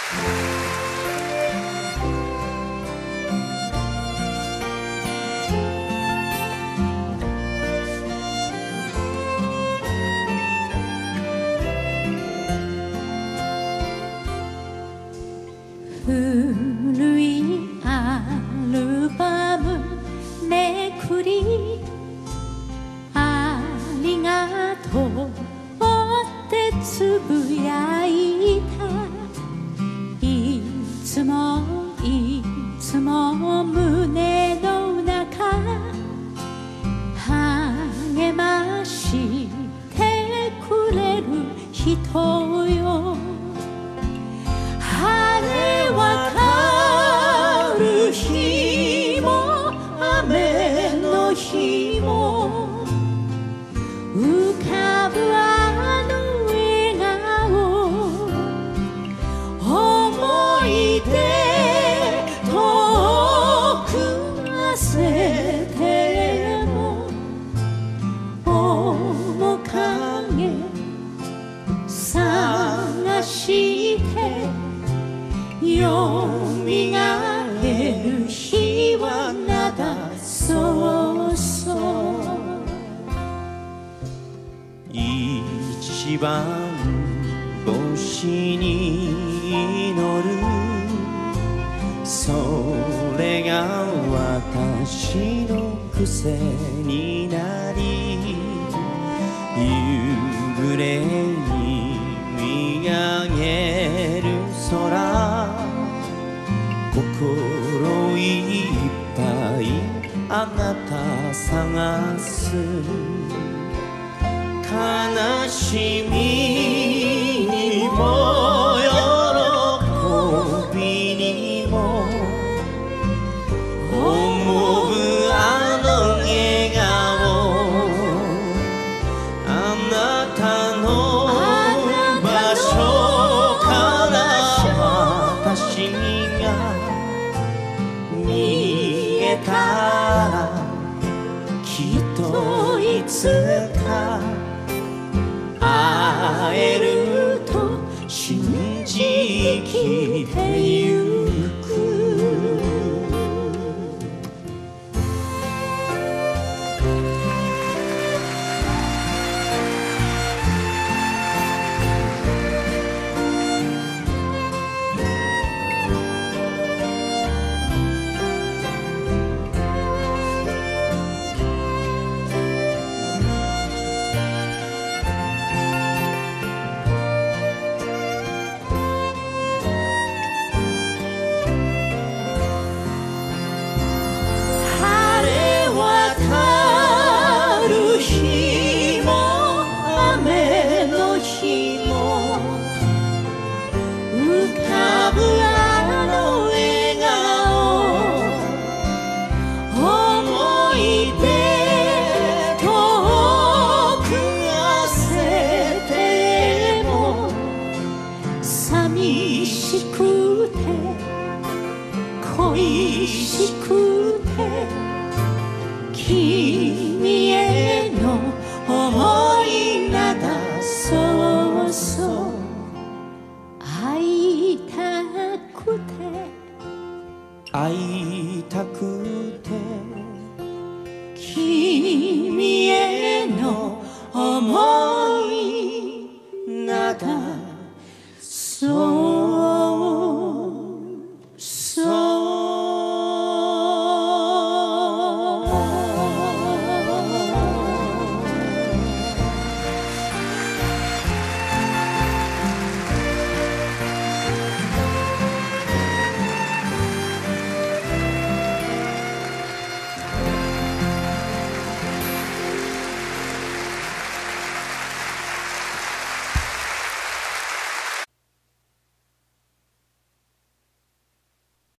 古いアルバムめくりありがとうってつぶやいた。いつもいつも胸の中励ましてくれる人よ。晴れ渡る日も雨の日も浮かぶあの笑顔、思い出遠く忘れても面影探してよみがえる日はなだそうそう。 一番星に祈る、それが私の癖になり、夕暮れに見上げる空、心いっぱいあなた探す。悲しみにも喜びにも思うあの笑顔、あなたの場所から私が見えたら、きっといつか会えると信じきってゆく。寂しくて恋しくて君への想いなだそうそう。会いたくて会いたくて君への想い